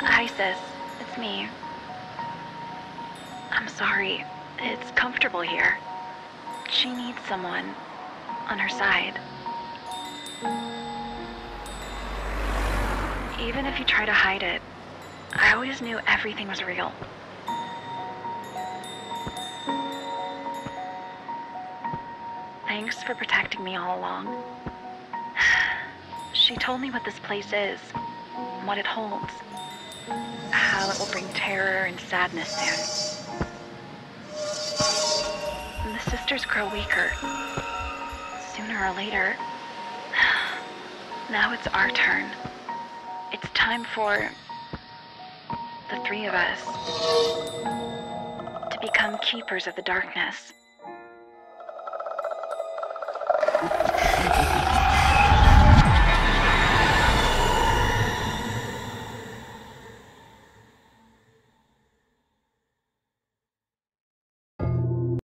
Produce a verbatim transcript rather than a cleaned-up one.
Hi, sis. It's me. I'm sorry. It's comfortable here. She needs someone on her side. Even if you try to hide it, I always knew everything was real. Thanks for protecting me all along. She told me what this place is, what it holds, how it will bring terror and sadness soon. And the sisters grow weaker. Sooner or later. Now it's our turn. It's time for the three of us to become keepers of the darkness.